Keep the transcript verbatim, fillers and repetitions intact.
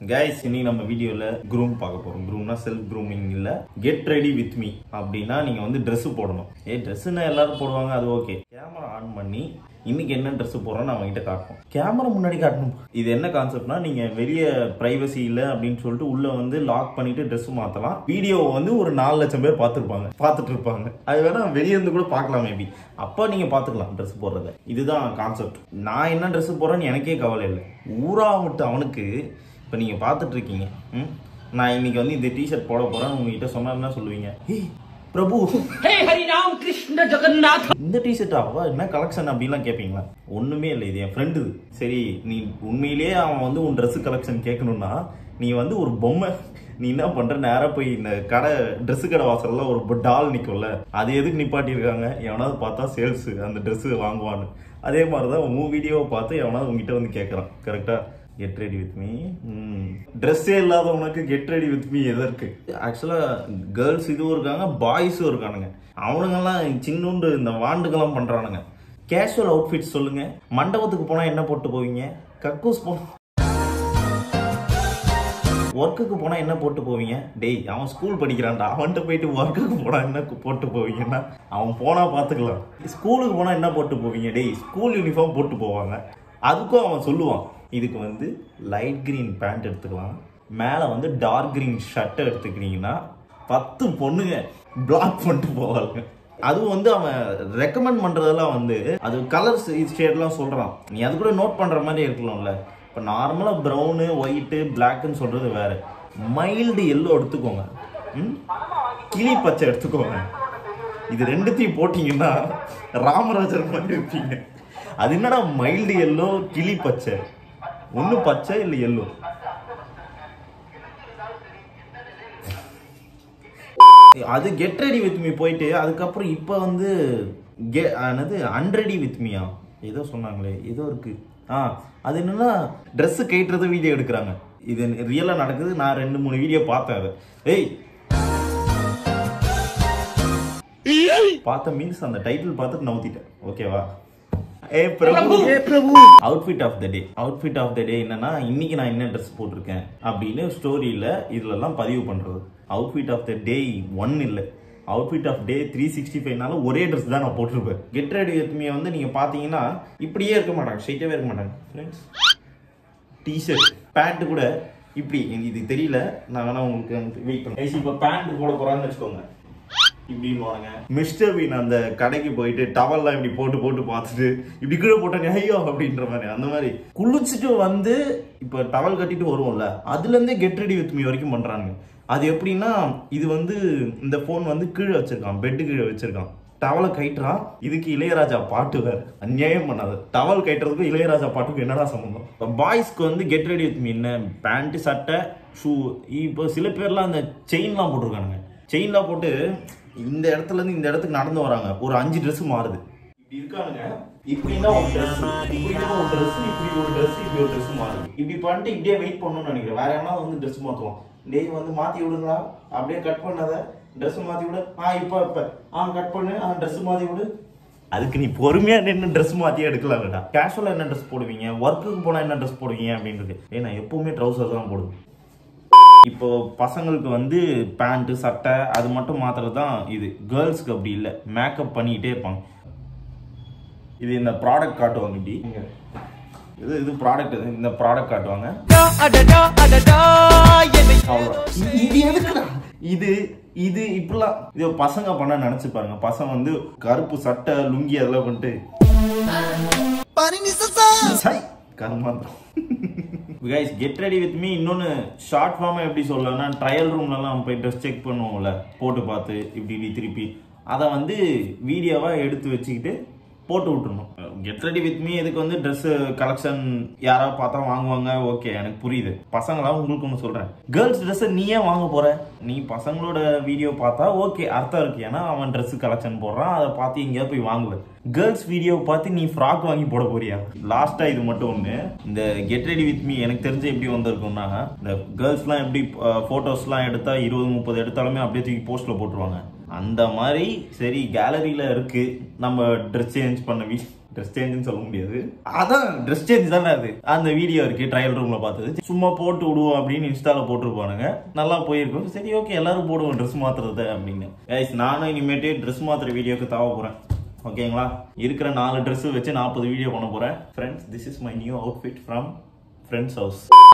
Guys, இன்னைக்கு நம்ம வீடியோல groom பார்க்க போறோம். groomனா self grooming இல்ல. Get ready with me அப்படினா நீங்க வந்து Dress போடணும். ஏ Dressனா எல்லாரும் போடுவாங்க அது ஓகே. கேமரா ஆன் பண்ணி இன்னைக்கு என்ன Dress போறோம்னு நான் கிட்ட காட்டுறோம். கேமரா முன்னாடி காட்டணும். இது என்ன கான்செப்ட்னா நீங்க வெளிய பிரைவசி இல்ல அப்படினு சொல்லிட்டு உள்ள வந்து லாக் பண்ணிட்டு Dress மாத்தலாம். வீடியோ வந்து ஒரு நாலு லட்சம் பேர் பார்த்திருப்பாங்க. பார்த்துட்டு இருப்பாங்க. அது வேணா வெளிய இருந்து கூட பார்க்கலாம் மேபி. அப்ப நீங்க பாத்துக்கலாம் Dress போடுறத. இதுதான் கான்செப்ட். நான் என்ன Dress போறேன்னு எனக்கே கவலை இல்ல. ஊரா விட்டு அவனுக்கு இப்ப நீங்க பாத்துட்டு இருக்கீங்க. நான் இன்னைக்கு வந்து இந்த டி-ஷர்ட் போட போறேன் உங்ககிட்ட சொன்னா சொல்லுவீங்க. ஏய் பிரபு, ஹே ஹரி ராம் கிருஷ்ண ஜெகநாத், இந்த டி-ஷர்ட் ஆவா என்ன கலெக்ஷன் அப்படிலாம் கேப்பீங்களா? ஒண்ணுமே இல்லை, இது என் ஃப்ரெண்டு. சரி, நீ உண்மையிலேயே அவன் வந்து உன் Dress கலெக்ஷன் கேட்கணும்னா நீ வந்து ஒரு பொம்மை நீ என்ன பண்ற நேரா போய் இந்த கடை Dress கடை வாசல்ல ஒரு டால் நிக்கும்ல, அது எதுக்கு நிப்பாட்டி இருக்காங்க? எவனாவது பார்த்தா சேல்ஸ் அந்த Dress வாங்குவான்னு. அதே மாதிரிதான் உன் வீடியோவை பார்த்து எவனாவது உங்ககிட்ட வந்து கேட்கறான். கரெக்டா? Get ready with me. ட்ரெஸ்ஸே இல்லாதவனுக்கு கெட் ரெடி வித் மீ எதற்கு? ஆக்சுவலா கேர்ள்ஸ் இதுவும் இருக்காங்க, பாய்ஸும் இருக்கானுங்க. அவனுங்கெல்லாம் சின்னுண்டு இந்த வாண்டுக்கெல்லாம் பண்றானுங்க. கேஷுவல் அவுட்ஃபிட் சொல்லுங்க. மண்டபத்துக்கு போனா என்ன போட்டு போவீங்க? கக்கூஸ் போ ஒர்க்குக்கு போனா என்ன போட்டு போவீங்க? டேய் அவன் ஸ்கூல் படிக்கிறான்டா, அவன்கிட்ட போயிட்டு ஒர்க்குக்கு போனா என்ன போட்டு போவீங்கன்னா அவன் போனா பாத்துக்கலாம். ஸ்கூலுக்கு போனா என்ன போட்டு போவீங்க? டேய் ஸ்கூல் யூனிஃபார்ம் போட்டு போவாங்க. அதுக்கும் அவன் சொல்லுவான் இதுக்கு வந்து லைட் கிரீன் பேண்ட் எடுத்துக்கலாம், மேல வந்து டார்க் கிரீன் ஷர்ட் எடுத்துக்கிட்டீங்கன்னா பத்து பொண்ணுங்க பிளாக் பண்ணிட்டு போவாங்க. அதுவும் வந்து அவன் ரெக்கமெண்ட் பண்றதெல்லாம் வந்து அது கலர்ஸ் ஷேட்லாம் சொல்றான். நீ அது கூட நோட் பண்ற மாதிரி இருக்கலாம்ல. இப்போ நார்மலா ப்ரௌனு ஒயிட்டு பிளாக்னு சொல்றது வேற. மைல்டு எல்லோ எடுத்துக்கோங்க, கிளி பச்சை எடுத்துக்கோங்க. இது ரெண்டுத்தையும் போட்டீங்கன்னா ராமராஜர் மாதிரி இருப்பீங்க. அது என்னடா மைல்டு எல்லோ கிளி பச்சை? ஒண்ணு பச்சை இல்ல எல்லோ. அது கெட் ரெடி வித் மீ போயிட்டு அதுக்கப்புறம் இப்ப வந்து என்னது அன்ரெடி வித் மீயா ஏதோ சொன்னாங்களே, ஏதோ இருக்கு. ஆ அது என்னன்னா ட்ரெஸ் கேட்டுறது வீடியோ எடுக்கிறாங்க. இது ரியலா நடக்குது. நான் ரெண்டு மூணு வீடியோ பார்த்தேன். அது ஏய் பார்த்த மீன்ஸ் அந்த டைட்டில் பார்த்துட்டு நவுத்திட்டேன். ஓகேவா? ஏ பிரபு, ஏ Prabhu, outfit of the day. Outfit of the day என்னன்னா இன்னைக்கு நான் என்ன ட்ரெஸ் போட்டிருக்கேன் அப்படின்னு ஸ்டோரியில இதுல எல்லாம் பதிவு பண்றது. Outfit of the day one இல்ல, outfit of day three sixty ஃபைவ்னால ஒரே ட்ரெஸ் தான் நான் போட்டிருப்பேன். கெட் ரெடி வித் மீ வந்து நீங்க பாத்தீங்கன்னா இப்படியே இருக்க மாட்டாங்க, ஸ்ட்ரைட்டாவே இருக்க மாட்டாங்க ஃப்ரெண்ட்ஸ். டிஷர்ட் பேண்ட் கூட இப்படி இது தெரியல, நான் வேணா உங்களுக்கு வெயிட் பண்ணுறேன். இப்போ பேண்ட் போட போறான்னு வச்சுக்கோங்க, இப்படின்னு மிஸ்டர் பீன் அந்த கடைக்கு போயிட்டு டவல்லாம் இப்படி போட்டு போட்டு பார்த்துட்டு இப்படி கீழே போட்டா ஐயோ அப்படின்ற மாதிரி அந்த மாதிரி குளிச்சுட்டு வந்து இப்ப டவல் கட்டிட்டு வருவோம்ல, அதுல இருந்தே கெட் ரெடி வித் மீ வரைக்கும் பண்றாங்க. அது எப்படின்னா இது வந்து இந்த போன் வந்து கீழே வச்சிருக்கான், பெட்டு கீழே வச்சிருக்கான், டவலை கைட்டுறான். இதுக்கு இளையராஜா பாட்டு வேற. அநியாயம் பண்ணாது. டவல் கைட்டுறதுக்கும் இளையராஜா பாட்டுக்கும் என்னடா சம்பந்தம்? இப்போ பாய்ஸ்க்கு வந்து கெட் ரெடி வித் மீ என்ன பேண்ட் சட்டை ஷூ. இப்போ சில பேர்லாம் அந்த செயின்லாம் போட்டிருக்கானுங்க. செயின்லாம் போட்டு இந்த இடத்துல இருந்து இந்த இடத்துக்கு நடந்து வராங்க. ஒரு அஞ்சு ட்ரெஸ் மாறுது. இப்படி இருக்கானுங்க. இப்படின்னா ஒரு ட்ரெஸ், இப்படின்னா ஒரு ட்ரெஸ், இப்படி ஒரு ட்ரெஸ், இப்படி ஒரு ட்ரெஸ் மாறுது. இப்படி பண்ணிட்டு இப்படியே வெயிட் பண்ணணும்னு நினைக்கிறேன். வேற என்ன வந்து ட்ரெஸ் மாத்துவோம். டேய் வந்து மாத்தி விடுங்களா, அப்படியே கட் பண்ணாத, ட்ரெஸ் மாத்தி விடு. ஆ இப்ப இப்ப ஆ கட் பண்ணு, ஆ ட்ரெஸ் மாத்தி விடு. அதுக்கு நீ பொறுமையா நின்று ட்ரெஸ் மாத்தியே எடுக்கலாம்டா. கேஷுவலா என்ன ட்ரெஸ் போடுவீங்க, ஒர்க்குக்கு போனா என்ன ட்ரெஸ் போடுவீங்க அப்படின்றது. ஏன்னா எப்பவுமே ட்ரௌசர் தான் போடுவேன். இப்போ பசங்களுக்கு வந்து பேண்ட் சட்டை அது மட்டும் மாத்திரம் தான் இது. கேர்ள்ஸ்க்கு அப்படி இல்லை, மேக்கப் பண்ணிக்கிட்டே இருப்பாங்க. இது இந்த ப்ராடக்ட் காட்டுவாங்க. இப்படி இது இது ப்ராடக்ட், இந்த ப்ராடக்ட் காட்டுவாங்க. இது இது இப்பெல்லாம் இது பசங்க பண்ண நினைச்சு பாருங்க. பசங்க வந்து கருப்பு சட்டை லுங்கி அதெல்லாம் பண்ணிட்டு கர்மாந்திரம். guys get ready with me இன்னொன்னு ஷார்ட் ஃபார்மா எப்படி சொல்லலாம்னா ட்ரையல் ரூம்ல எல்லாம் போய் ட்ரெஸ் செக் பண்ணுவோம்ல, போட்டு பார்த்து இப்படி இப்படி திருப்பி அதை வந்து வீடியோவா எடுத்து வச்சுக்கிட்டு போட்டு விட்டுருணும். கெட் ரெடி வித் மீ இதுக்கு வந்து ட்ரெஸ் கலெக்ஷன் யாராவது பார்த்தா வாங்குவாங்க. ஓகே எனக்கு புரியுது. பசங்களா உங்களுக்கு ஒன்று சொல்றேன், கேர்ள்ஸ் ட்ரெஸ் நீ ஏன் வாங்க போற? நீ பசங்களோட வீடியோ பார்த்தா ஓகே அர்த்தம் இருக்கு, ஏன்னா அவன் ட்ரெஸ் கலெக்ஷன் போடுறான், அதை பார்த்து எங்கேயா போய் வாங்குவேன். கேர்ள்ஸ் வீடியோ பார்த்து நீ ஃப்ராக் வாங்கி போட போறியா? லாஸ்டா இது மட்டும் ஒண்ணு, இந்த கெட் ரெடி வித் மீ எனக்கு தெரிஞ்சு எப்படி வந்திருக்கும்னா இந்த கேர்ள்ஸ்லாம் எப்படி போட்டோஸ்லாம் எடுத்தா இருபது முப்பது எடுத்தாலுமே அப்படியே தூக்கி போஸ்ட்ல போட்டுருவாங்க. அந்த மாதிரி சரி கேலரியில இருக்கு, நம்ம ட்ரெஸ் சேஞ்ச் பண்ண ட்ரெஸ் சேஞ்சுன்னு சொல்ல முடியாது, அதான் ட்ரெஸ் சேஞ்ச் தானே அது. அந்த வீடியோ இருக்கு, ட்ரையல் ரூம்ல பார்த்தது. சும்மா போட்டு விடுவோம் அப்படின்னு இன்ஸ்டால போட்டுருப்பானுங்க, நல்லா போயிருக்கும். சரி ஓகே எல்லாரும் போடுவோம் ட்ரெஸ் மாத்துறது அப்படின்னு. கைஸ் நானும் இனிமேட்டு ட்ரெஸ் மாத்துற வீடியோக்கு தாவ போறேன். ஓகேங்களா, இருக்கிற நாலு ட்ரெஸ் வச்சு நாற்பது வீடியோ பண்ண போறேன். Friends, this is my new outfit from friends house.